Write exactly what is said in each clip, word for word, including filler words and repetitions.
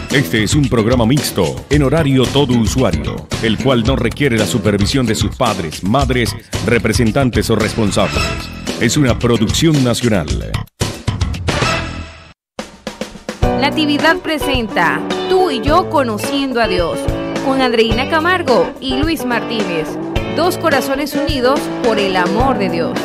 Este es un programa mixto, en horario todo usuario, el cual no requiere la supervisión de sus padres, madres, representantes o responsables. Es una producción nacional. Natividad presenta Tú y yo conociendo a Dios, con Andreina Camargo y Luis Martínez. Dos corazones unidos por el amor de Dios.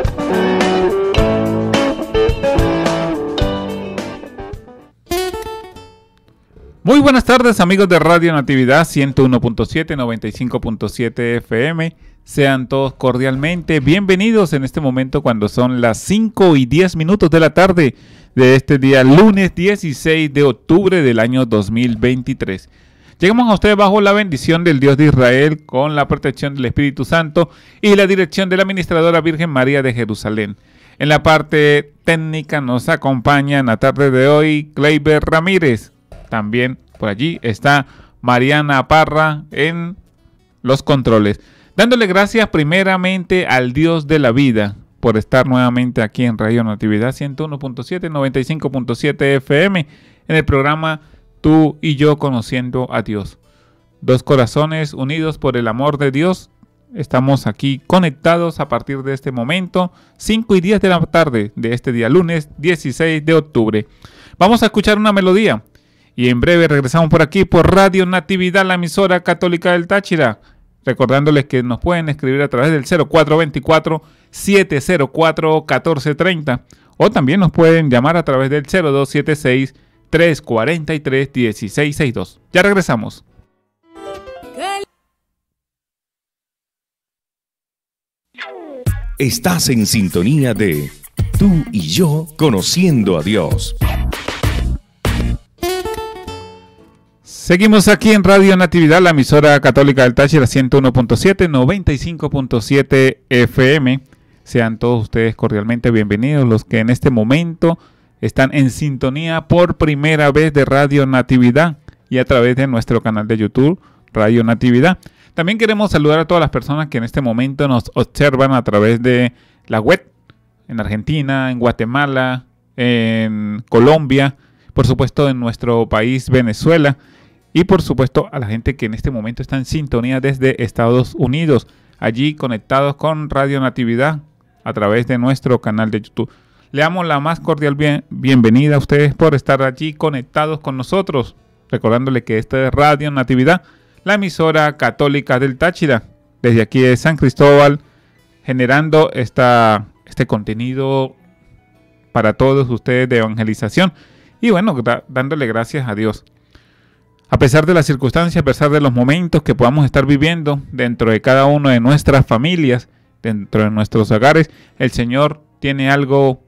Muy buenas tardes, amigos de Radio Natividad ciento uno punto siete, noventa y cinco punto siete F M. Sean todos cordialmente bienvenidos en este momento cuando son las cinco y diez minutos de la tarde de este día lunes dieciséis de octubre del año dos mil veintitrés. Llegamos a ustedes bajo la bendición del Dios de Israel, con la protección del Espíritu Santo y la dirección de la Administradora Virgen María de Jerusalén. En la parte técnica nos acompaña en la tarde de hoy Kleiber Ramírez. También por allí está Mariana Parra en los controles. Dándole gracias primeramente al Dios de la vida por estar nuevamente aquí en Radio Natividad ciento uno punto siete, noventa y cinco punto siete F M en el programa Tú y yo conociendo a Dios. Dos corazones unidos por el amor de Dios. Estamos aquí conectados a partir de este momento, cinco y diez de la tarde de este día lunes dieciséis de octubre. Vamos a escuchar una melodía. Y en breve regresamos por aquí por Radio Natividad, la emisora católica del Táchira. Recordándoles que nos pueden escribir a través del cero cuatro dos cuatro, siete cero cuatro, uno cuatro tres cero. O también nos pueden llamar a través del cero dos siete seis, tres cuatro tres, uno seis seis dos. Ya regresamos. Estás en sintonía de Tú y yo conociendo a Dios. Seguimos aquí en Radio Natividad, la emisora católica del Táchira ciento uno punto siete, noventa y cinco punto siete F M. Sean todos ustedes cordialmente bienvenidos, los que en este momento están en sintonía por primera vez de Radio Natividad y a través de nuestro canal de YouTube, Radio Natividad. También queremos saludar a todas las personas que en este momento nos observan a través de la web, en Argentina, en Guatemala, en Colombia, por supuesto en nuestro país Venezuela. Y por supuesto a la gente que en este momento está en sintonía desde Estados Unidos, allí conectados con Radio Natividad a través de nuestro canal de YouTube. Le damos la más cordial bien, bienvenida a ustedes por estar allí conectados con nosotros, recordándole que esta es Radio Natividad, la emisora católica del Táchira, desde aquí de San Cristóbal, generando esta, este contenido para todos ustedes de evangelización y bueno, da, dándole gracias a Dios. A pesar de las circunstancias, a pesar de los momentos que podamos estar viviendo dentro de cada una de nuestras familias, dentro de nuestros hogares, el Señor tiene algo,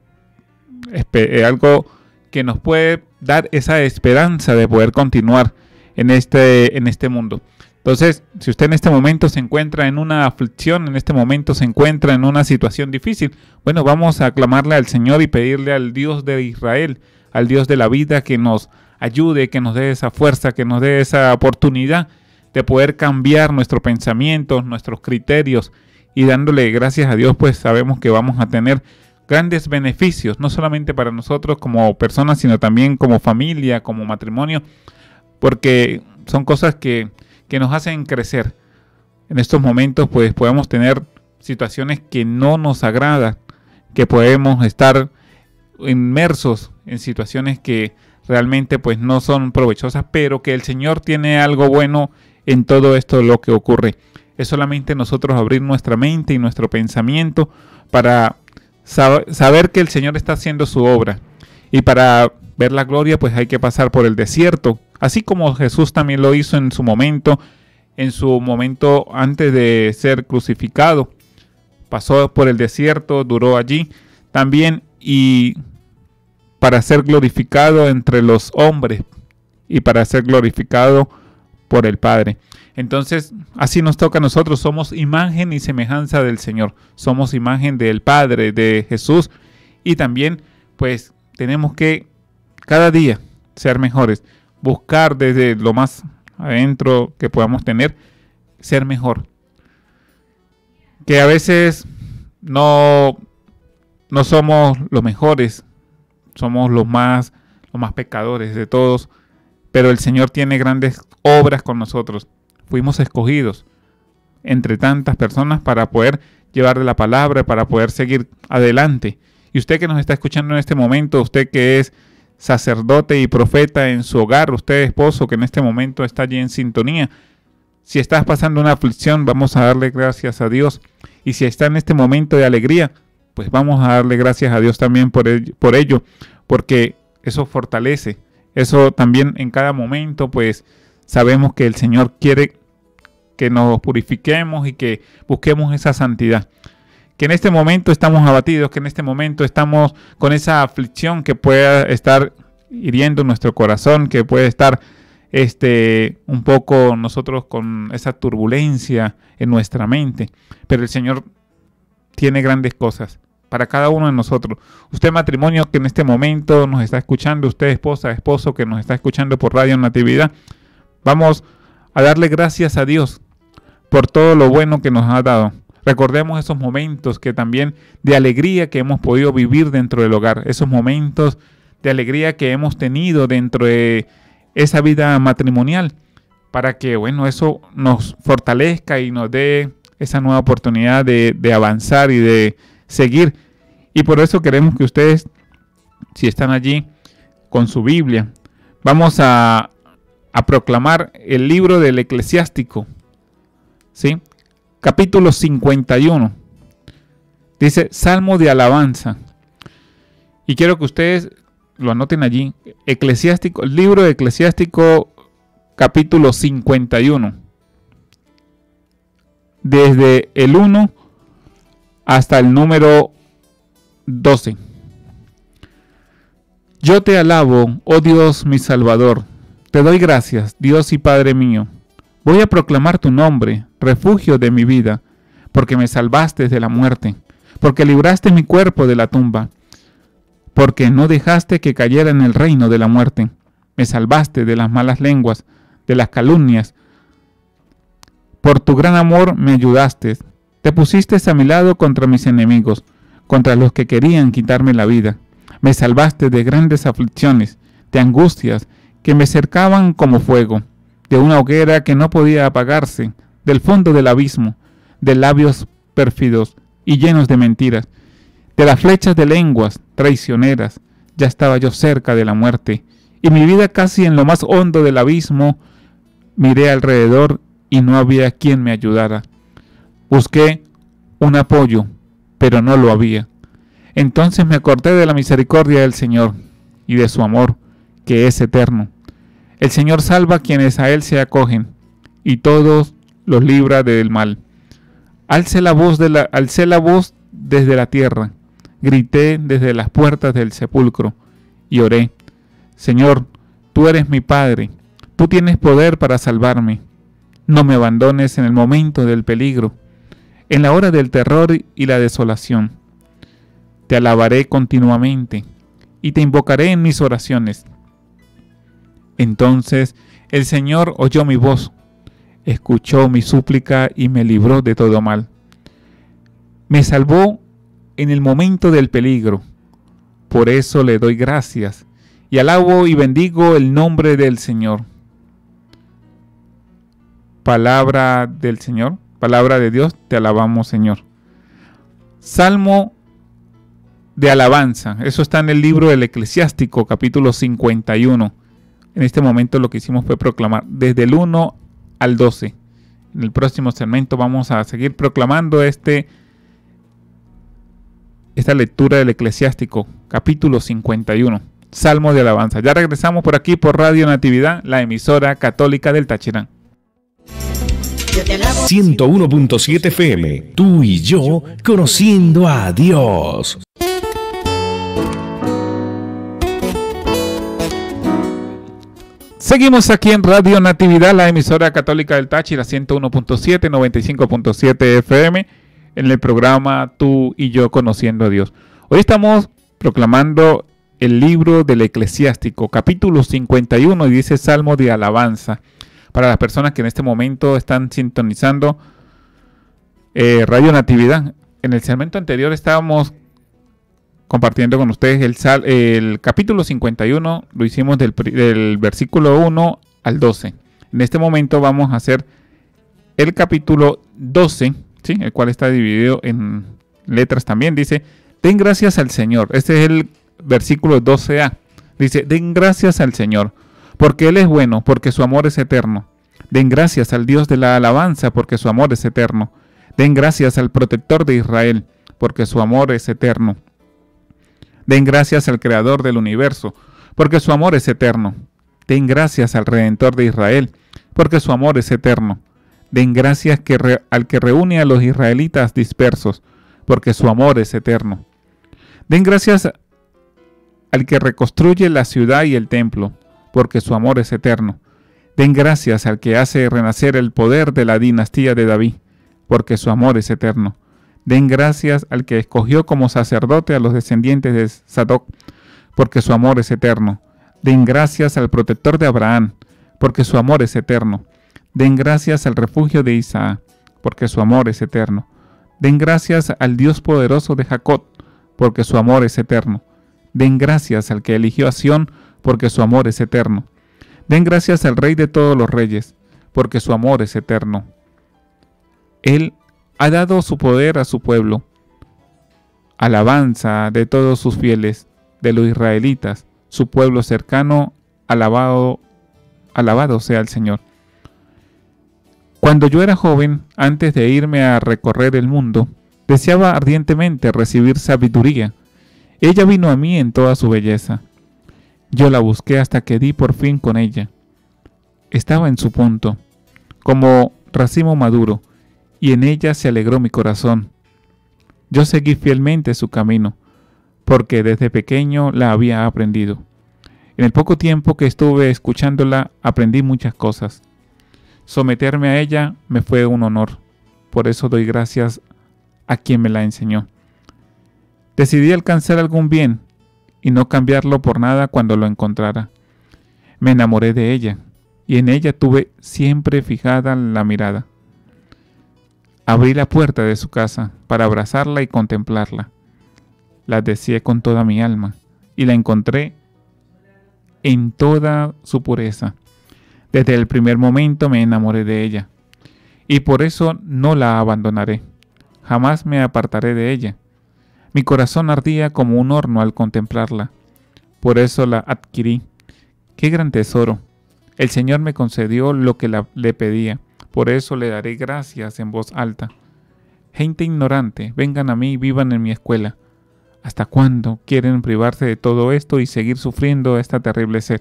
algo que nos puede dar esa esperanza de poder continuar en este, en este mundo. Entonces, si usted en este momento se encuentra en una aflicción, en este momento se encuentra en una situación difícil, bueno, vamos a clamarle al Señor y pedirle al Dios de Israel, al Dios de la vida, que nos ayude, que nos dé esa fuerza, que nos dé esa oportunidad de poder cambiar nuestros pensamientos, nuestros criterios, y dándole gracias a Dios, pues sabemos que vamos a tener grandes beneficios, no solamente para nosotros como personas, sino también como familia, como matrimonio, porque son cosas que, que nos hacen crecer. En estos momentos pues podemos tener situaciones que no nos agradan, que podemos estar inmersos en situaciones que realmente pues no son provechosas, pero que el Señor tiene algo bueno en todo esto lo que ocurre. Es solamente nosotros abrir nuestra mente y nuestro pensamiento para sab- saber que el Señor está haciendo su obra. Y para ver la gloria pues hay que pasar por el desierto, así como Jesús también lo hizo en su momento, en su momento antes de ser crucificado. Pasó por el desierto, duró allí también y para ser glorificado entre los hombres y para ser glorificado por el Padre. Entonces, así nos toca a nosotros, somos imagen y semejanza del Señor, somos imagen del Padre, de Jesús, y también, pues, tenemos que cada día ser mejores, buscar desde lo más adentro que podamos tener, ser mejor. Que a veces no, no somos los mejores, somos los más, los más pecadores de todos, pero el Señor tiene grandes obras con nosotros. Fuimos escogidos entre tantas personas para poder llevar de la palabra, para poder seguir adelante. Y usted que nos está escuchando en este momento, usted que es sacerdote y profeta en su hogar, usted esposo que en este momento está allí en sintonía, si estás pasando una aflicción, vamos a darle gracias a Dios. Y si está en este momento de alegría, pues vamos a darle gracias a Dios también por ello, por ello, porque eso fortalece. Eso también en cada momento, pues sabemos que el Señor quiere que nos purifiquemos y que busquemos esa santidad. Que en este momento estamos abatidos, que en este momento estamos con esa aflicción que pueda estar hiriendo nuestro corazón, que puede estar este, un poco nosotros con esa turbulencia en nuestra mente. Pero el Señor tiene grandes cosas para cada uno de nosotros. Usted matrimonio que en este momento nos está escuchando, usted esposa, esposo que nos está escuchando por Radio Natividad, vamos a darle gracias a Dios por todo lo bueno que nos ha dado. Recordemos esos momentos que también de alegría que hemos podido vivir dentro del hogar, esos momentos de alegría que hemos tenido dentro de esa vida matrimonial, para que, bueno, eso nos fortalezca y nos dé esa nueva oportunidad de, de avanzar y de seguir. Y por eso queremos que ustedes, si están allí con su Biblia, vamos a, a proclamar el libro del Eclesiástico, ¿sí? Capítulo cincuenta y uno. Dice Salmo de alabanza. Y quiero que ustedes lo anoten allí. Eclesiástico, el libro de Eclesiástico, capítulo cincuenta y uno. Desde el uno hasta el número doce. Yo te alabo, oh Dios mi Salvador. Te doy gracias, Dios y Padre mío. Voy a proclamar tu nombre, refugio de mi vida, porque me salvaste de la muerte, porque libraste mi cuerpo de la tumba, porque no dejaste que cayera en el reino de la muerte. Me salvaste de las malas lenguas, de las calumnias. Por tu gran amor me ayudaste. Te pusiste a mi lado contra mis enemigos, contra los que querían quitarme la vida. Me salvaste de grandes aflicciones, de angustias que me cercaban como fuego, de una hoguera que no podía apagarse, del fondo del abismo, de labios pérfidos y llenos de mentiras, de las flechas de lenguas traicioneras. Ya estaba yo cerca de la muerte, y mi vida casi en lo más hondo del abismo. Miré alrededor y no había quien me ayudara. Busqué un apoyo, pero no lo había. Entonces me acordé de la misericordia del Señor y de su amor, que es eterno. El Señor salva a quienes a Él se acogen, y todos los libra del mal. Alcé la voz, de la, alcé la voz desde la tierra, grité desde las puertas del sepulcro, y oré. Señor, tú eres mi Padre, tú tienes poder para salvarme. No me abandones en el momento del peligro, en la hora del terror y la desolación. Te alabaré continuamente, y te invocaré en mis oraciones. Entonces el Señor oyó mi voz, escuchó mi súplica y me libró de todo mal. Me salvó en el momento del peligro. Por eso le doy gracias y alabo y bendigo el nombre del Señor. Palabra del Señor, palabra de Dios, te alabamos, Señor. Salmo de alabanza, eso está en el libro del Eclesiástico, capítulo cincuenta y uno. En este momento lo que hicimos fue proclamar desde el uno al doce. En el próximo segmento vamos a seguir proclamando este, esta lectura del Eclesiástico, capítulo cincuenta y uno, Salmo de alabanza. Ya regresamos por aquí por Radio Natividad, la emisora católica del Táchira. ciento uno punto siete F M, tú y yo conociendo a Dios. Seguimos aquí en Radio Natividad, la emisora católica del Táchira, ciento uno punto siete, noventa y cinco punto siete F M, en el programa Tú y yo conociendo a Dios. Hoy estamos proclamando el libro del Eclesiástico, capítulo cincuenta y uno, y dice Salmo de alabanza. Para las personas que en este momento están sintonizando eh, Radio Natividad, en el segmento anterior estábamos compartiendo con ustedes el, sal, el capítulo cincuenta y uno. Lo hicimos del, del versículo uno al doce. En este momento vamos a hacer el capítulo doce, ¿sí? El cual está dividido en letras también. Dice, den gracias al Señor. Este es el versículo doce a. Dice, den gracias al Señor, porque Él es bueno, porque su amor es eterno. Den gracias al Dios de la alabanza, porque su amor es eterno. Den gracias al protector de Israel, porque su amor es eterno. Den gracias al creador del universo, porque su amor es eterno. Den gracias al redentor de Israel, porque su amor es eterno. Den gracias que re, al que reúne a los israelitas dispersos, porque su amor es eterno. Den gracias al que reconstruye la ciudad y el templo, porque su amor es eterno. Den gracias al que hace renacer el poder de la dinastía de David, porque su amor es eterno. Den gracias al que escogió como sacerdote a los descendientes de Sadoc, porque su amor es eterno. Den gracias al protector de Abraham, porque su amor es eterno. Den gracias al refugio de Isaac, porque su amor es eterno. Den gracias al Dios poderoso de Jacob, porque su amor es eterno. Den gracias al que eligió a Sión, porque su amor es eterno. Den gracias al Rey de todos los reyes, porque su amor es eterno. Él ha dado su poder a su pueblo. Alabanza de todos sus fieles, de los israelitas, su pueblo cercano, alabado, alabado sea el Señor. Cuando yo era joven, antes de irme a recorrer el mundo, deseaba ardientemente recibir sabiduría. Ella vino a mí en toda su belleza. Yo la busqué hasta que di por fin con ella. Estaba en su punto, como racimo maduro, y en ella se alegró mi corazón. Yo seguí fielmente su camino, porque desde pequeño la había aprendido. En el poco tiempo que estuve escuchándola, aprendí muchas cosas. Someterme a ella me fue un honor, por eso doy gracias a quien me la enseñó. Decidí alcanzar algún bien y no cambiarlo por nada cuando lo encontrara. Me enamoré de ella y en ella tuve siempre fijada la mirada. Abrí la puerta de su casa para abrazarla y contemplarla. La deseé con toda mi alma y la encontré en toda su pureza. Desde el primer momento me enamoré de ella y por eso no la abandonaré. Jamás me apartaré de ella. Mi corazón ardía como un horno al contemplarla. Por eso la adquirí. ¡Qué gran tesoro! El Señor me concedió lo que la, le pedía. Por eso le daré gracias en voz alta. Gente ignorante, vengan a mí y vivan en mi escuela. ¿Hasta cuándo quieren privarse de todo esto y seguir sufriendo esta terrible sed?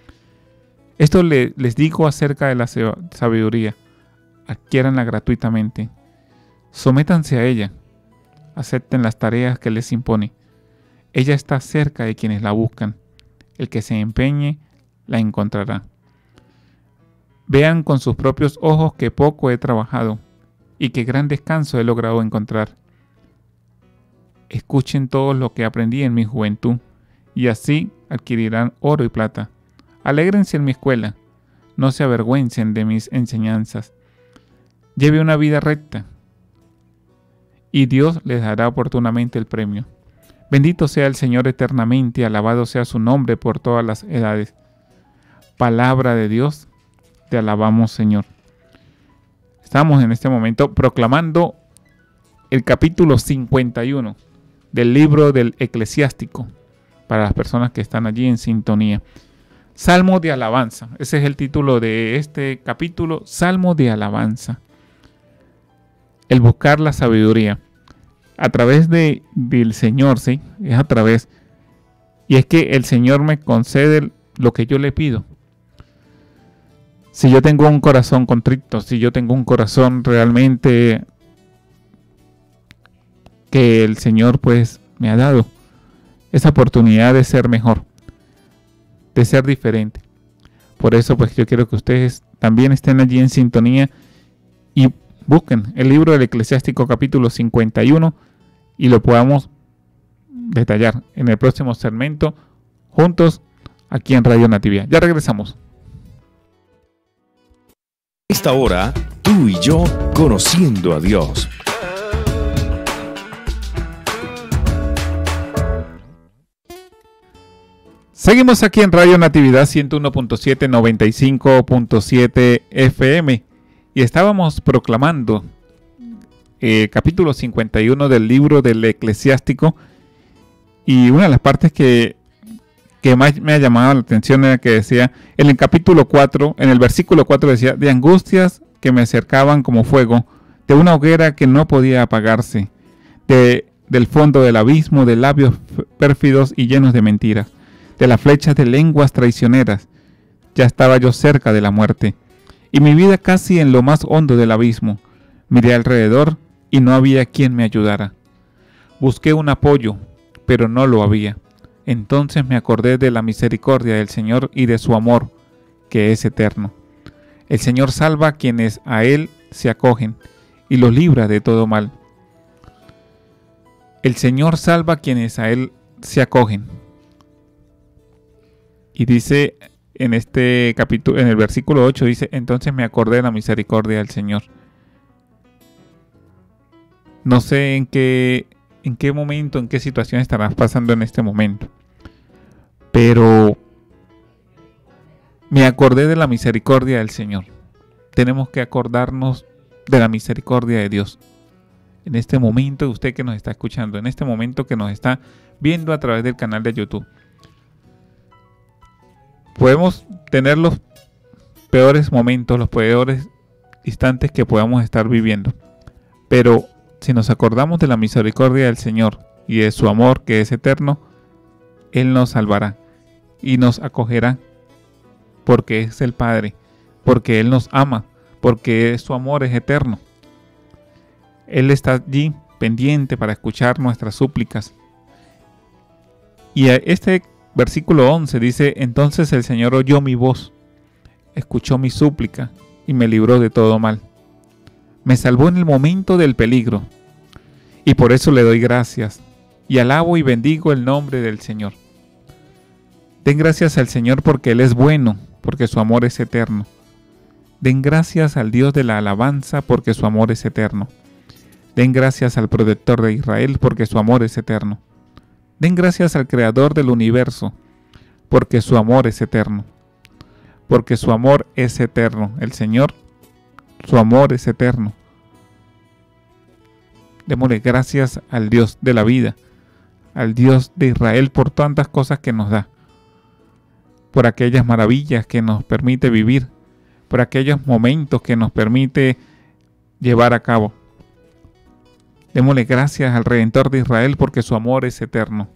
Esto le, les digo acerca de la sabiduría. Adquiéranla gratuitamente. Sométanse a ella. Acepten las tareas que les impone. Ella está cerca de quienes la buscan. El que se empeñe, la encontrará. Vean con sus propios ojos que poco he trabajado y que gran descanso he logrado encontrar. Escuchen todo lo que aprendí en mi juventud y así adquirirán oro y plata. Alégrense en mi escuela, no se avergüencen de mis enseñanzas. Lleve una vida recta y Dios les dará oportunamente el premio. Bendito sea el Señor eternamente, alabado sea su nombre por todas las edades. Palabra de Dios, te alabamos, Señor. Estamos en este momento proclamando el capítulo cincuenta y uno del libro del Eclesiástico para las personas que están allí en sintonía. Salmo de alabanza, ese es el título de este capítulo, Salmo de alabanza. El buscar la sabiduría a través de, del Señor, sí, es a través. Y es que el Señor me concede lo que yo le pido. Si yo tengo un corazón contrito, si yo tengo un corazón realmente que el Señor pues me ha dado esa oportunidad de ser mejor, de ser diferente. Por eso pues yo quiero que ustedes también estén allí en sintonía y busquen el libro del Eclesiástico capítulo cincuenta y uno y lo podamos detallar en el próximo segmento juntos aquí en Radio Natividad. Ya regresamos. Esta hora, tú y yo conociendo a Dios. Seguimos aquí en Radio Natividad ciento uno punto siete, noventa y cinco punto siete F M y estábamos proclamando eh, capítulo cincuenta y uno del libro del Eclesiástico, y una de las partes que, que más me ha llamado la atención era que decía en el capítulo cuatro, en el versículo cuatro decía: de angustias que me acercaban como fuego, de una hoguera que no podía apagarse, de, del fondo del abismo, de labios pérfidos y llenos de mentiras, de las flechas de lenguas traicioneras. Ya estaba yo cerca de la muerte, y mi vida casi en lo más hondo del abismo. Miré alrededor, y no había quien me ayudara. Busqué un apoyo, pero no lo había. Entonces me acordé de la misericordia del Señor y de su amor, que es eterno. El Señor salva a quienes a Él se acogen, y los libra de todo mal. El Señor salva a quienes a Él se acogen. Y dice en este capítulo, en el versículo ocho, dice: entonces me acordé de la misericordia del Señor. No sé en qué, en qué momento, en qué situación estarás pasando en este momento, pero me acordé de la misericordia del Señor. Tenemos que acordarnos de la misericordia de Dios. En este momento, usted que nos está escuchando, en este momento que nos está viendo a través del canal de YouTube, podemos tener los peores momentos, los peores instantes que podamos estar viviendo, pero si nos acordamos de la misericordia del Señor y de su amor que es eterno, Él nos salvará y nos acogerá, porque es el Padre, porque Él nos ama, porque su amor es eterno. Él está allí pendiente para escuchar nuestras súplicas. Y este versículo once dice: entonces el Señor oyó mi voz, escuchó mi súplica y me libró de todo mal. Me salvó en el momento del peligro, y por eso le doy gracias, y alabo y bendigo el nombre del Señor. Den gracias al Señor porque Él es bueno, porque su amor es eterno. Den gracias al Dios de la alabanza porque su amor es eterno. Den gracias al protector de Israel porque su amor es eterno. Den gracias al Creador del universo porque su amor es eterno. Porque su amor es eterno. El Señor, su amor es eterno. Démosle gracias al Dios de la vida, al Dios de Israel por tantas cosas que nos da, por aquellas maravillas que nos permite vivir, por aquellos momentos que nos permite llevar a cabo. Démosle gracias al Redentor de Israel porque su amor es eterno.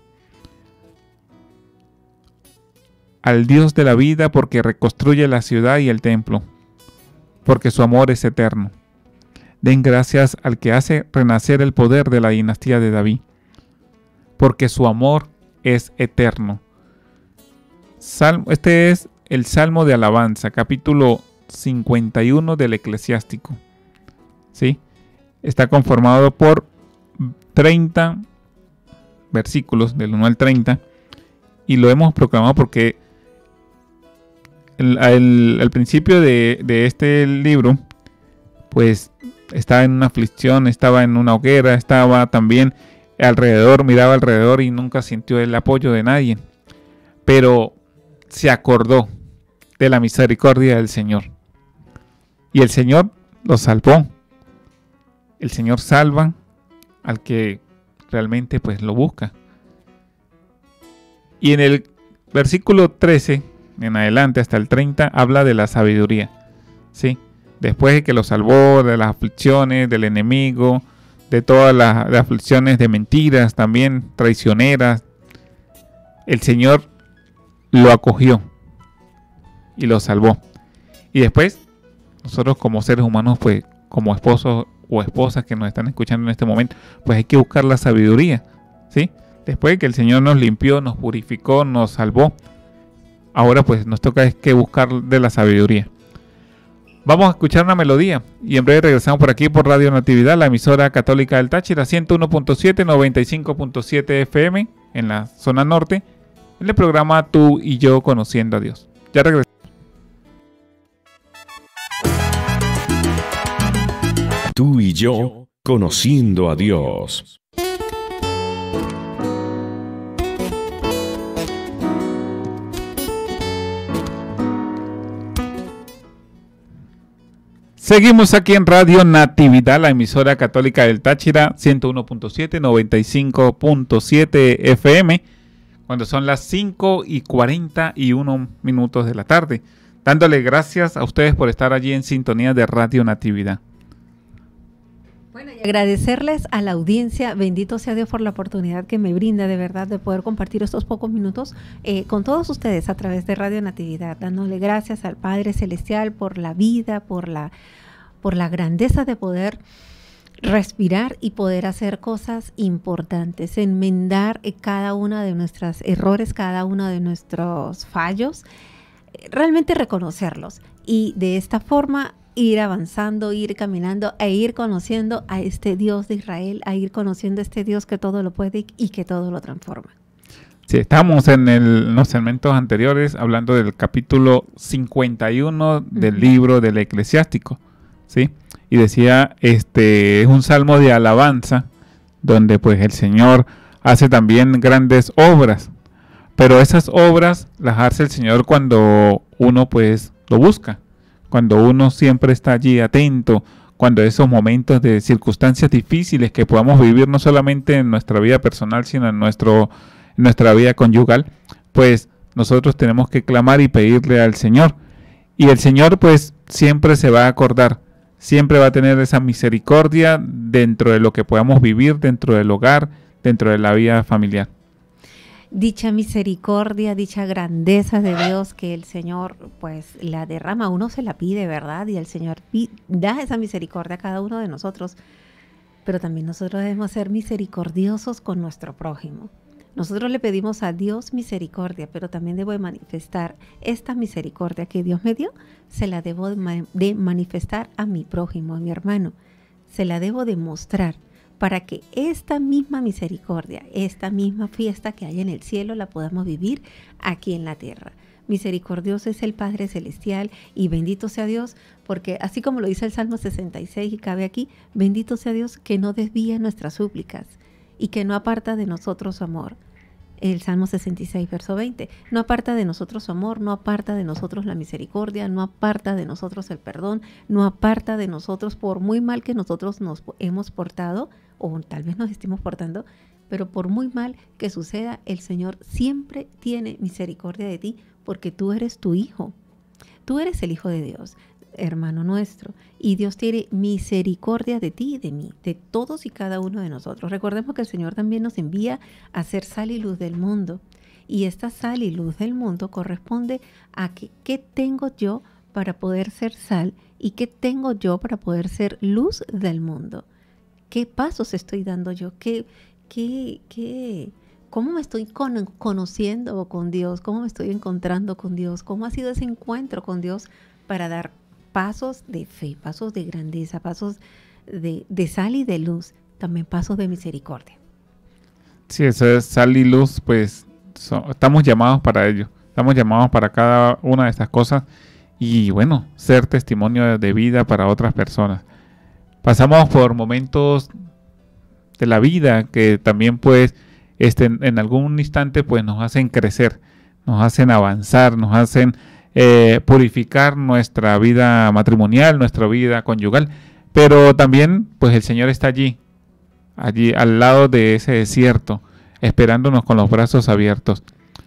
Al Dios de la vida porque reconstruye la ciudad y el templo, porque su amor es eterno. Den gracias al que hace renacer el poder de la dinastía de David, porque su amor es eterno. Salmo, este es el Salmo de Alabanza, capítulo cincuenta y uno del Eclesiástico. ¿Sí? Está conformado por treinta versículos, del uno al treinta, y lo hemos proclamado porque el, el, al principio de, de este libro, pues estaba en una aflicción, estaba en una hoguera, estaba también alrededor, miraba alrededor y nunca sintió el apoyo de nadie. Pero se acordó de la misericordia del Señor. Y el Señor lo salvó. El Señor salva al que realmente pues lo busca. Y en el versículo trece en adelante hasta el treinta habla de la sabiduría. ¿Sí? Después de que lo salvó de las aflicciones del enemigo, de todas las, las aflicciones de mentiras también traicioneras, el Señor lo acogió y lo salvó. Y después nosotros como seres humanos, pues como esposos o esposas que nos están escuchando en este momento, pues hay que buscar la sabiduría, ¿sí? Después de que el Señor nos limpió, nos purificó, nos salvó, ahora pues nos toca es que buscar de la sabiduría. Vamos a escuchar una melodía y en breve regresamos por aquí por Radio Natividad, la emisora católica del Táchira, ciento uno punto siete, noventa y cinco punto siete F M en la zona norte, en el programa Tú y Yo Conociendo a Dios. Ya regresamos. Tú y Yo Conociendo a Dios. Seguimos aquí en Radio Natividad, la emisora católica del Táchira, ciento uno punto siete, noventa y cinco punto siete F M, cuando son las cinco y cuarenta y uno minutos de la tarde. Dándole gracias a ustedes por estar allí en sintonía de Radio Natividad. Bueno, y agradecerles a la audiencia, bendito sea Dios por la oportunidad que me brinda de verdad de poder compartir estos pocos minutos eh, con todos ustedes a través de Radio Natividad, dándole gracias al Padre Celestial por la vida, por la, por la grandeza de poder respirar y poder hacer cosas importantes, enmendar eh, cada uno de nuestros errores, cada uno de nuestros fallos, eh, realmente reconocerlos y de esta forma ir avanzando, ir caminando e ir conociendo a este Dios de Israel, a ir conociendo a este Dios que todo lo puede y que todo lo transforma. Sí, estamos en, el, en los segmentos anteriores hablando del capítulo cincuenta y uno del uh-huh. libro del Eclesiástico, ¿sí? Y decía, este es un salmo de alabanza donde pues el Señor hace también grandes obras, pero esas obras las hace el Señor cuando uno pues lo busca. Cuando uno siempre está allí atento, cuando esos momentos de circunstancias difíciles que podamos vivir no solamente en nuestra vida personal, sino en, nuestro, en nuestra vida conyugal, pues nosotros tenemos que clamar y pedirle al Señor. Y el Señor pues siempre se va a acordar, siempre va a tener esa misericordia dentro de lo que podamos vivir, dentro del hogar, dentro de la vida familiar. Dicha misericordia, dicha grandeza de Dios que el Señor pues la derrama, uno se la pide, ¿verdad? Y el Señor da esa misericordia a cada uno de nosotros, pero también nosotros debemos ser misericordiosos con nuestro prójimo. Nosotros le pedimos a Dios misericordia, pero también debo de manifestar esta misericordia que Dios me dio, se la debo de manifestar a mi prójimo, a mi hermano, se la debo demostrar, para que esta misma misericordia, esta misma fiesta que hay en el cielo la podamos vivir aquí en la tierra. Misericordioso es el Padre Celestial y bendito sea Dios, porque así como lo dice el Salmo sesenta y seis y cabe aquí, bendito sea Dios que no desvía nuestras súplicas y que no aparta de nosotros su amor. El Salmo sesenta y seis, verso veinte, no aparta de nosotros su amor, no aparta de nosotros la misericordia, no aparta de nosotros el perdón, no aparta de nosotros por muy mal que nosotros nos hemos portado, o tal vez nos estemos portando, pero por muy mal que suceda, el Señor siempre tiene misericordia de ti, porque tú eres tu hijo, tú eres el Hijo de Dios, hermano nuestro, y Dios tiene misericordia de ti y de mí, de todos y cada uno de nosotros. Recordemos que el Señor también nos envía a ser sal y luz del mundo, y esta sal y luz del mundo corresponde a que, qué tengo yo para poder ser sal y qué tengo yo para poder ser luz del mundo. ¿Qué pasos estoy dando yo? ¿Qué, qué, qué, ¿Cómo me estoy con, conociendo con Dios? ¿Cómo me estoy encontrando con Dios? ¿Cómo ha sido ese encuentro con Dios para dar pasos de fe, pasos de grandeza, pasos de, de sal y de luz, también pasos de misericordia? Sí, eso es sal y luz, pues so, estamos llamados para ello. Estamos llamados para cada una de estas cosas y bueno, ser testimonio de vida para otras personas. Pasamos por momentos de la vida que también pues este, en algún instante pues nos hacen crecer, nos hacen avanzar, nos hacen eh, purificar nuestra vida matrimonial, nuestra vida conyugal, pero también pues el Señor está allí, allí al lado de ese desierto, esperándonos con los brazos abiertos.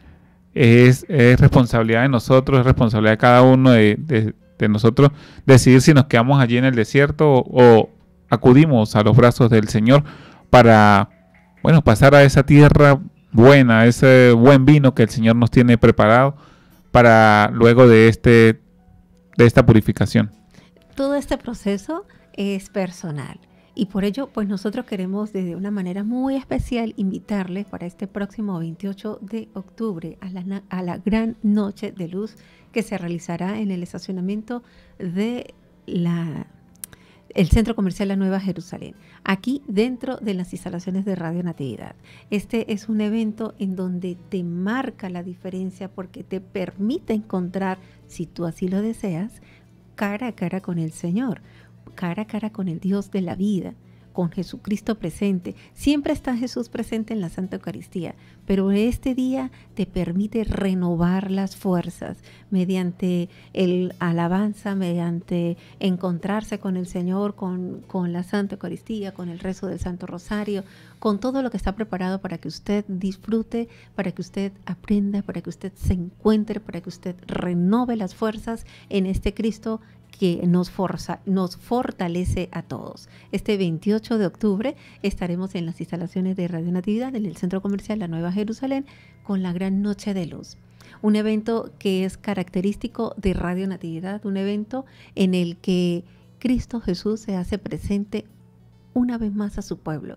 Es, es responsabilidad de nosotros, es responsabilidad de cada uno de, de de nosotros decidir si nos quedamos allí en el desierto o, o acudimos a los brazos del Señor para, bueno, pasar a esa tierra buena, a ese buen vino que el Señor nos tiene preparado para luego de este de esta purificación. Todo este proceso es personal y por ello pues nosotros queremos de una manera muy especial invitarles para este próximo veintiocho de octubre a la, a la gran noche de luz que se realizará en el estacionamiento de la el Centro Comercial La Nueva Jerusalén, aquí dentro de las instalaciones de Radio Natividad. Este es un evento en donde te marca la diferencia porque te permite encontrar, si tú así lo deseas, cara a cara con el Señor, cara a cara con el Dios de la vida, con Jesucristo presente. Siempre está Jesús presente en la Santa Eucaristía, pero este día te permite renovar las fuerzas mediante el alabanza, mediante encontrarse con el Señor, con, con la Santa Eucaristía, con el rezo del Santo Rosario, con todo lo que está preparado para que usted disfrute, para que usted aprenda, para que usted se encuentre, para que usted renove las fuerzas en este Cristo que nos, forza, nos fortalece a todos. Este veintiocho de octubre estaremos en las instalaciones de Radio Natividad en el Centro Comercial La Nueva Jerusalén con la Gran Noche de Luz. Un evento que es característico de Radio Natividad, un evento en el que Cristo Jesús se hace presente una vez más a su pueblo.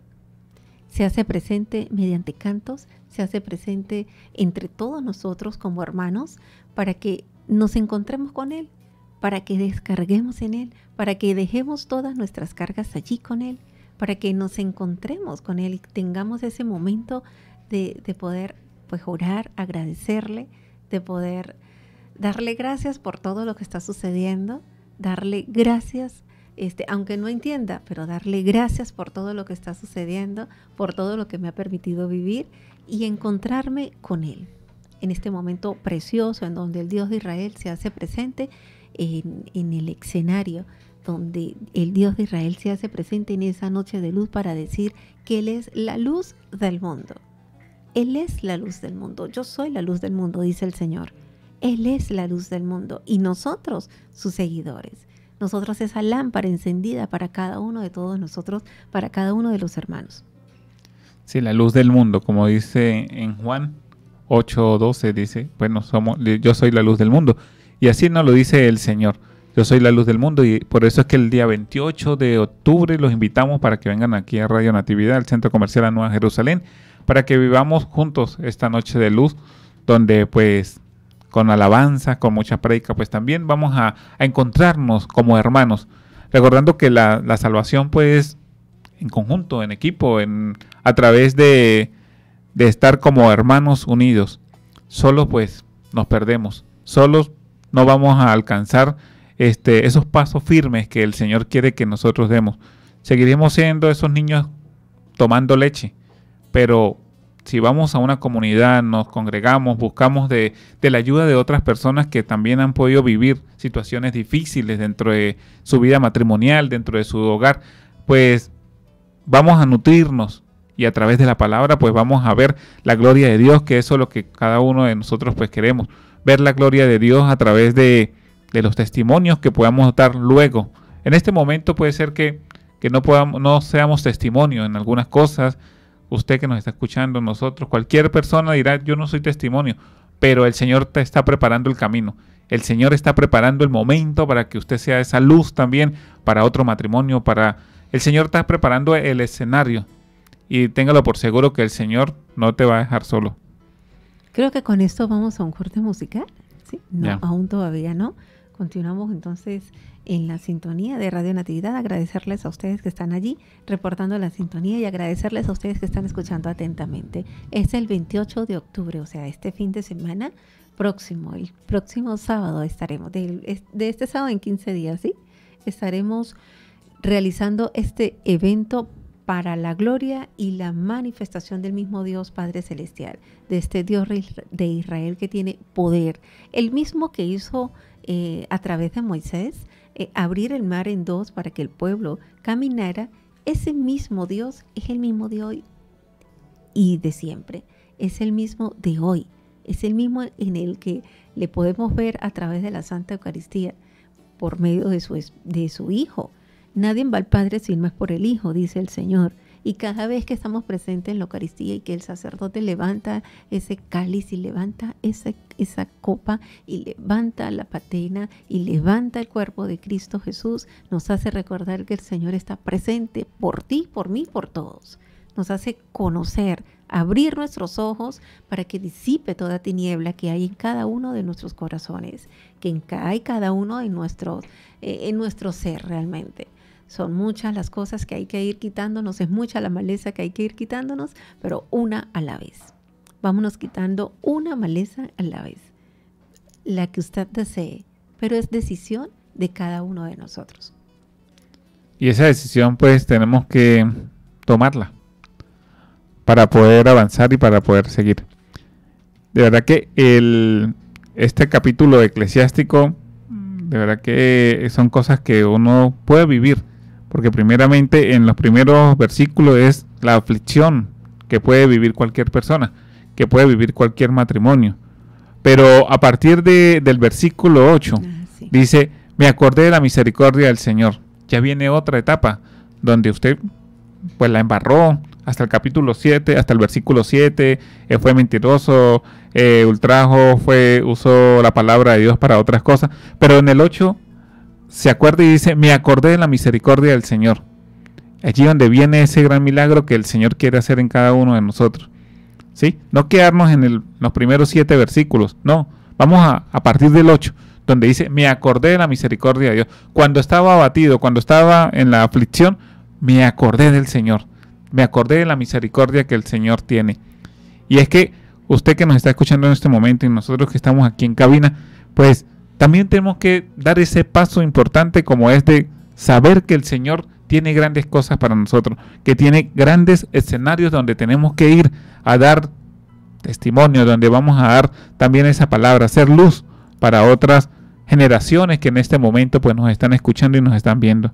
Se hace presente mediante cantos, se hace presente entre todos nosotros como hermanos para que nos encontremos con Él, para que descarguemos en Él, para que dejemos todas nuestras cargas allí con Él, para que nos encontremos con Él y tengamos ese momento de, de poder pues, orar, agradecerle, de poder darle gracias por todo lo que está sucediendo, darle gracias, este, aunque no entienda, pero darle gracias por todo lo que está sucediendo, por todo lo que me ha permitido vivir y encontrarme con Él. En este momento precioso en donde el Dios de Israel se hace presente en, en el escenario, donde el Dios de Israel se hace presente en esa noche de luz para decir que Él es la luz del mundo. Él es la luz del mundo. Yo soy la luz del mundo, dice el Señor. Él es la luz del mundo y nosotros, sus seguidores. Nosotros esa lámpara encendida para cada uno de todos nosotros, para cada uno de los hermanos. Sí, la luz del mundo, como dice en Juan ocho doce, dice, bueno, somos, yo soy la luz del mundo. Y así nos lo dice el Señor. Yo soy la luz del mundo y por eso es que el día veintiocho de octubre los invitamos para que vengan aquí a Radio Natividad, al Centro Comercial La Nueva Jerusalén, para que vivamos juntos esta noche de luz, donde pues con alabanza, con mucha prédica, pues también vamos a, a encontrarnos como hermanos, recordando que la, la salvación pues en conjunto, en equipo, en, a través de, de estar como hermanos unidos. Solo pues nos perdemos, solos no vamos a alcanzar este, esos pasos firmes que el Señor quiere que nosotros demos. Seguiremos siendo esos niños tomando leche, pero si vamos a una comunidad, nos congregamos, buscamos de, de la ayuda de otras personas que también han podido vivir situaciones difíciles dentro de su vida matrimonial, dentro de su hogar, pues vamos a nutrirnos y a través de la palabra pues vamos a ver la gloria de Dios, que eso es lo que cada uno de nosotros pues queremos, ver la gloria de Dios a través de, de los testimonios que podamos dar luego. En este momento puede ser que, que no, podamos, no seamos testimonio en algunas cosas. Usted que nos está escuchando, nosotros, cualquier persona dirá, yo no soy testimonio, pero el Señor te está preparando el camino. El Señor está preparando el momento para que usted sea esa luz también para otro matrimonio, para el Señor está preparando el escenario. Y téngalo por seguro que el Señor no te va a dejar solo. Creo que con esto vamos a un corte musical. ¿Sí? No, Ya. aún todavía no. Continuamos entonces en la sintonía de Radio Natividad. Agradecerles a ustedes que están allí reportando la sintonía y agradecerles a ustedes que están escuchando atentamente. Es el veintiocho de octubre, o sea, este fin de semana próximo, el próximo sábado estaremos, de, de este sábado en quince días, ¿sí? Estaremos realizando este evento para la gloria y la manifestación del mismo Dios Padre Celestial, de este Dios de Israel que tiene poder, el mismo que hizo eh, a través de Moisés, eh, abrir el mar en dos para que el pueblo caminara. Ese mismo Dios es el mismo de hoy y de siempre, es el mismo de hoy, es el mismo en el que le podemos ver a través de la Santa Eucaristía por medio de su, de su Hijo. Nadie va al Padre si no es por el Hijo, dice el Señor. Y cada vez que estamos presentes en la Eucaristía y que el sacerdote levanta ese cáliz y levanta esa, esa copa y levanta la patena y levanta el cuerpo de Cristo Jesús, nos hace recordar que el Señor está presente por ti, por mí, por todos. Nos hace conocer, abrir nuestros ojos para que disipe toda tiniebla que hay en cada uno de nuestros corazones, que hay cada uno en nuestro, eh, en nuestro ser realmente. Son muchas las cosas que hay que ir quitándonos, es mucha la maleza que hay que ir quitándonos, pero una a la vez. Vámonos quitando una maleza a la vez, la que usted desee, pero es decisión de cada uno de nosotros. Y esa decisión pues tenemos que tomarla para poder avanzar y para poder seguir. De verdad que el, este capítulo eclesiástico, de verdad que son cosas que uno puede vivir. Porque primeramente en los primeros versículos es la aflicción que puede vivir cualquier persona, que puede vivir cualquier matrimonio. Pero a partir de, del versículo ocho, ah, sí. dice, me acordé de la misericordia del Señor. Ya viene otra etapa donde usted pues la embarró hasta el capítulo siete, hasta el versículo siete, eh, fue mentiroso, eh, ultrajo, fue, usó la palabra de Dios para otras cosas. Pero en el ocho se acuerda y dice, me acordé de la misericordia del Señor. Allí donde viene ese gran milagro que el Señor quiere hacer en cada uno de nosotros. ¿Sí? No quedarnos en el, los primeros siete versículos, no. Vamos a, a partir del ocho, donde dice, me acordé de la misericordia de Dios. Cuando estaba abatido, cuando estaba en la aflicción, me acordé del Señor. Me acordé de la misericordia que el Señor tiene. Y es que usted que nos está escuchando en este momento y nosotros que estamos aquí en cabina, pues también tenemos que dar ese paso importante como es de saber que el Señor tiene grandes cosas para nosotros, que tiene grandes escenarios donde tenemos que ir a dar testimonio, donde vamos a dar también esa palabra, ser luz para otras generaciones que en este momento pues nos están escuchando y nos están viendo.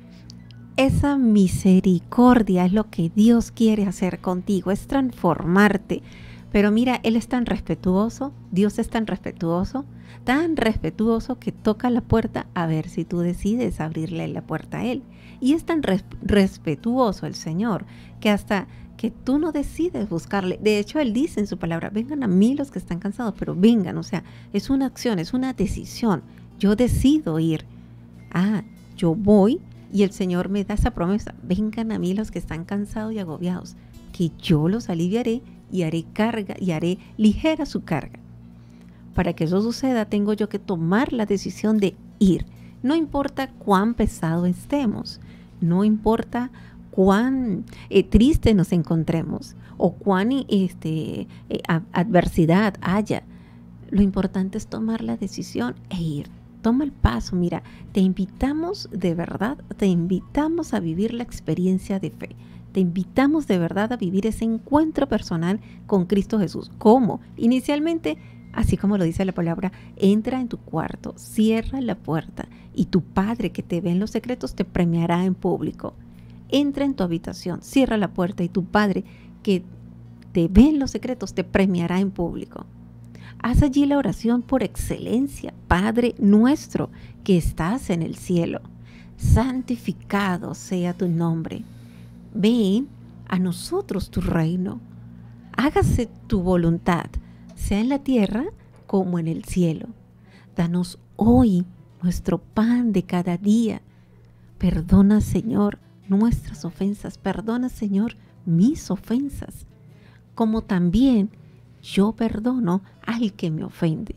Esa misericordia es lo que Dios quiere hacer contigo, es transformarte. Pero mira, Él es tan respetuoso, Dios es tan respetuoso, tan respetuoso que toca la puerta a ver si tú decides abrirle la puerta a Él. Y es tan res- respetuoso el Señor que hasta que tú no decides buscarle. De hecho, Él dice en su palabra, vengan a mí los que están cansados, pero vengan, o sea, es una acción, es una decisión. Yo decido ir. Ah, yo voy y el Señor me da esa promesa, vengan a mí los que están cansados y agobiados, que yo los aliviaré y haré carga y haré ligera su carga. Para que eso suceda, tengo yo que tomar la decisión de ir. No importa cuán pesado estemos, no importa cuán eh, triste nos encontremos o cuán este, eh, adversidad haya. Lo importante es tomar la decisión e ir. Toma el paso. Mira, te invitamos de verdad, te invitamos a vivir la experiencia de fe. Te invitamos de verdad a vivir ese encuentro personal con Cristo Jesús. ¿Cómo? Inicialmente, así como lo dice la palabra, entra en tu cuarto, cierra la puerta y tu Padre que te ve en los secretos te premiará en público. Entra en tu habitación, cierra la puerta y tu Padre que te ve en los secretos te premiará en público. Haz allí la oración por excelencia, Padre nuestro que estás en el cielo. Santificado sea tu nombre. Ven a nosotros tu reino. Hágase tu voluntad, sea en la tierra como en el cielo. Danos hoy nuestro pan de cada día. Perdona, Señor, nuestras ofensas. Perdona, Señor, mis ofensas. Como también yo perdono al que me ofende.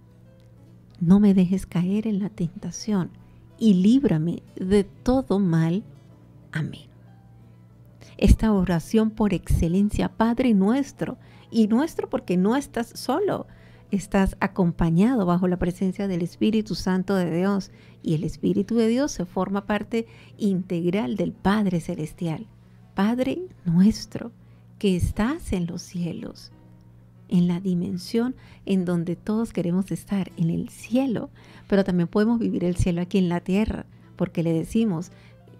No me dejes caer en la tentación y líbrame de todo mal. Amén. Esta oración por excelencia, Padre nuestro, y nuestro porque no estás solo, estás acompañado bajo la presencia del Espíritu Santo de Dios, y el Espíritu de Dios se forma parte integral del Padre Celestial. Padre nuestro, que estás en los cielos, en la dimensión en donde todos queremos estar, en el cielo, pero también podemos vivir el cielo aquí en la tierra, porque le decimos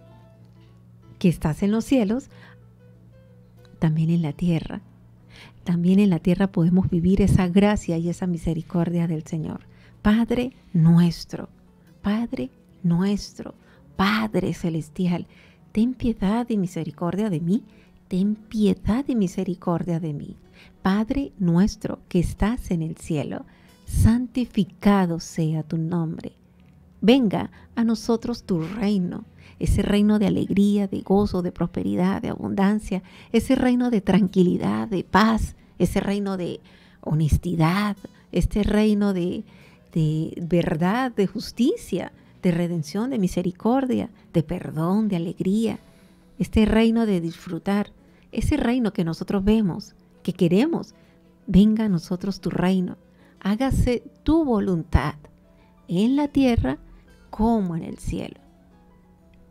que estás en los cielos, también en la tierra. También en la tierra podemos vivir esa gracia y esa misericordia del Señor. Padre nuestro, Padre nuestro, Padre celestial, ten piedad y misericordia de mí, ten piedad y misericordia de mí. Padre nuestro que estás en el cielo, santificado sea tu nombre. Venga a nosotros tu reino, ese reino de alegría, de gozo, de prosperidad, de abundancia, ese reino de tranquilidad, de paz, ese reino de honestidad, este reino de, de verdad, de justicia, de redención, de misericordia, de perdón, de alegría, este reino de disfrutar, ese reino que nosotros vemos, que queremos. Venga a nosotros tu reino, hágase tu voluntad en la tierra como en el cielo.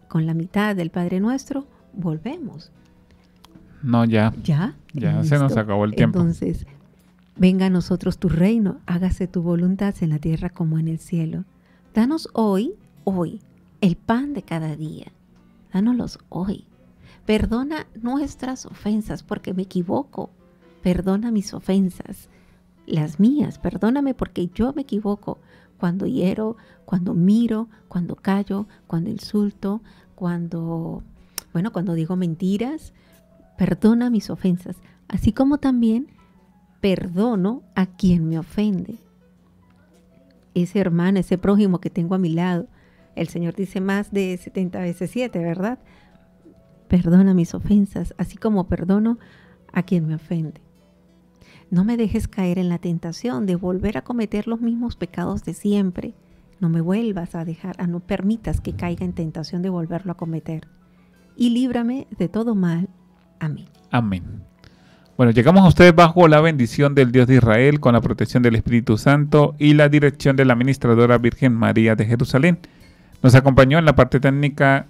con la mitad del Padre Nuestro, volvemos. No, ya. ¿Ya? Ya se nos acabó el tiempo. Entonces, venga a nosotros tu reino, hágase tu voluntad en la tierra como en el cielo. Danos hoy, hoy, el pan de cada día. Dánoslos hoy. Perdona nuestras ofensas porque me equivoco. Perdona mis ofensas, las mías. Perdóname porque yo me equivoco cuando hiero, cuando miro, cuando callo, cuando insulto, cuando, bueno, cuando digo mentiras. Perdona mis ofensas, así como también perdono a quien me ofende. Ese hermano, ese prójimo que tengo a mi lado, el Señor dice más de setenta veces siete, ¿verdad? Perdona mis ofensas, así como perdono a quien me ofende. No me dejes caer en la tentación de volver a cometer los mismos pecados de siempre. No me vuelvas a dejar, a no permitas que caiga en tentación de volverlo a cometer. Y líbrame de todo mal. Amén. Amén. Bueno, llegamos a ustedes bajo la bendición del Dios de Israel, con la protección del Espíritu Santo y la dirección de la administradora Virgen María de Jerusalén. Nos acompañó en la parte técnica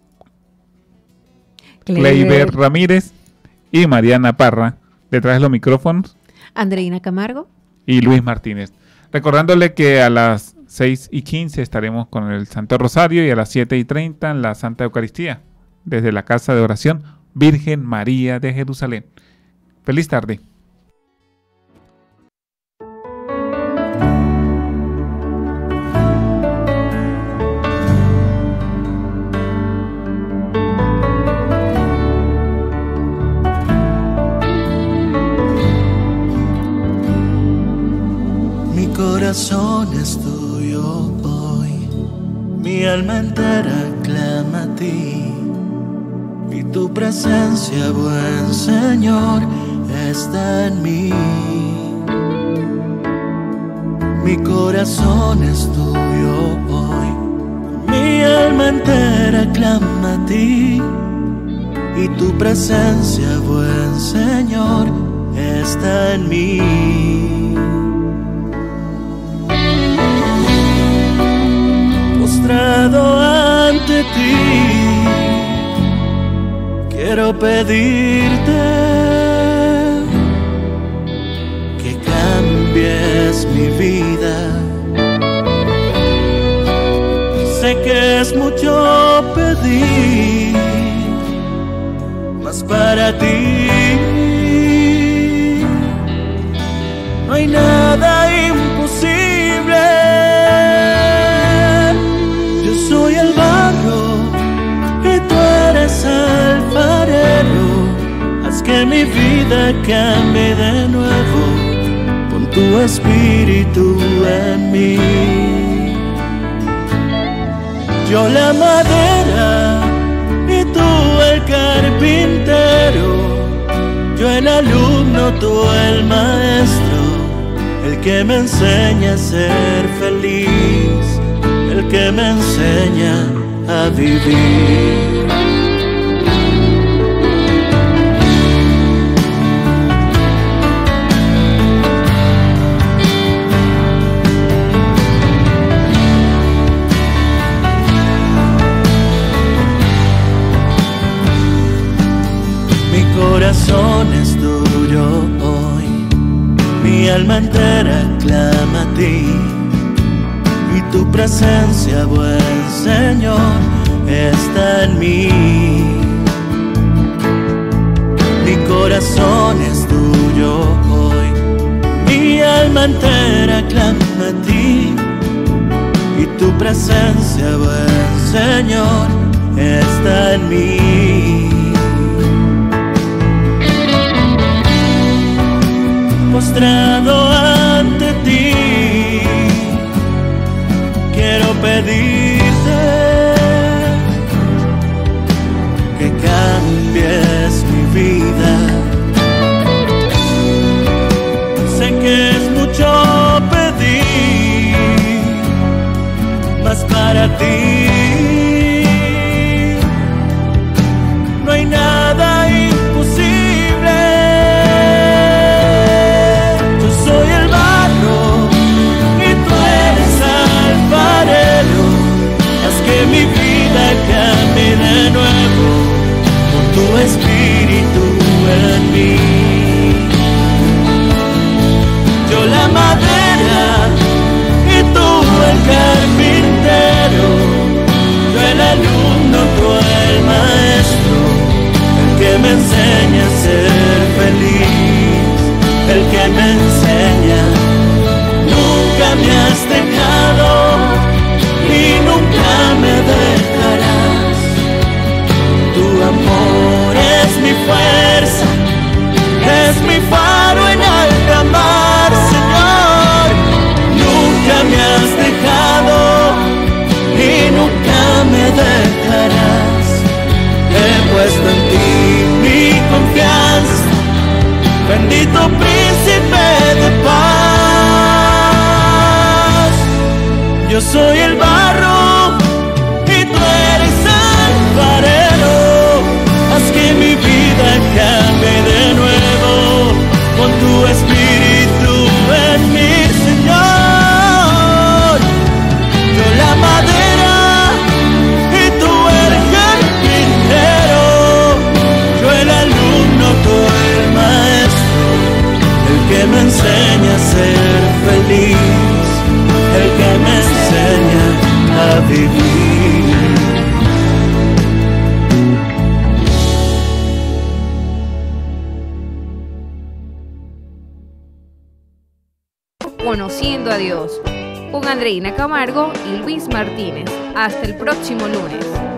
Kleiber Ramírez y Mariana Parra. Detrás de los micrófonos, Andreina Camargo y Luis Martínez. Recordándole que a las seis y quince estaremos con el Santo Rosario y a las siete y treinta en la Santa Eucaristía, desde la Casa de Oración Virgen María de Jerusalén. Feliz tarde. Mi corazón es tuyo hoy, mi alma entera clama a ti. Y tu presencia, buen Señor, está en mí. Mi corazón es tuyo hoy, mi alma entera clama a ti. Y tu presencia, buen Señor, está en mí. Postrado ante ti, quiero pedirte que cambies mi vida. Sé que es mucho pedir, mas para ti no hay nada imposible. Yo soy el barro y tú eres alfarero. Haz que mi vida cambie de nuevo, pon tu espíritu en mí. Yo la madera y tú el carpintero, yo el alumno, tú el maestro, el que me enseña a ser feliz, el que me enseña a vivir. Mi corazón es tuyo hoy, mi alma entera clama a ti. Y tu presencia, buen Señor, está en mí. Mi corazón es tuyo hoy, mi alma entera clama a ti. Y tu presencia, buen Señor, está en mí. Postrado ante ti, quiero pedirte que cambies mi vida. Sé que es mucho pedir, mas para ti no hay nada imposible. Yo soy el barro y tú eres alfarero. Haz que mi vida cambie dejarás. He puesto en ti mi confianza, bendito príncipe de paz. Yo soy el barro y tú eres alfarero. Haz que mi vida cambie de nuevo con tu espíritu en mí, Señor. Yo la madera y tú el carpintero. Yo el alumno, tú el maestro, el que me enseña a ser feliz, el que me enseña a vivir. Conociendo a Dios, con Andreina Camargo y Luis Martínez. Hasta el próximo lunes.